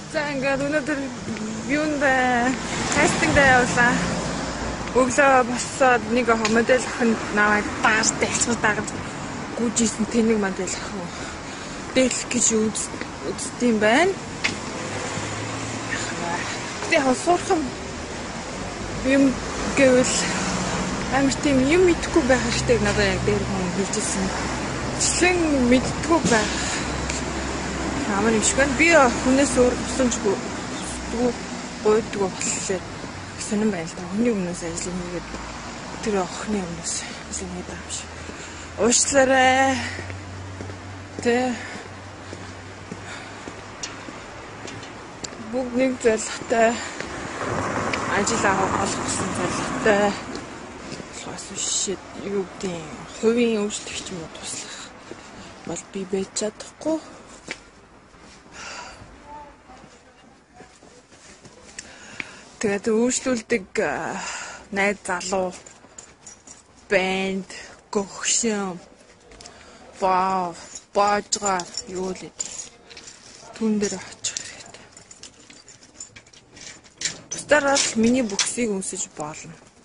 За ингээд өнөөдөр юунд кастинг дээр явлаа. Өглөө босоод нэг модель охинд наваад даартай хэлцүү дагаж гүйжсэн тэнэг модель охин дээлх гэж үздэм байна. Тэ хосорхон юм гэвэл амар тийм юм мэдхгүй байх хэрэгтэй надад яг дээр хүн хэлжсэн. Члэн мэддгүй байх. Амар юм шиг байна. Би хүнээс өөр тусамжгүй гойдгүй болохоор сонирн байна л да. Хүний өмнөөс ажил хийгээд тэр охины өмнөөс ажил хийдэг юм шиг. Уучлаарай. Тэ бүгд нэг зорилготой ажил авах болсон зорилготой. Шид юу гэдэг хувийн өөрчлөлт юм уу туслах бол би байж чадахгүй. Тэгээд өөрчлөлдөг найз залуу бэнд гохшин баажгаа юу л түн дээр очих хэрэгтэй. Бусдаар бол миний бүксийг өмсөж болно.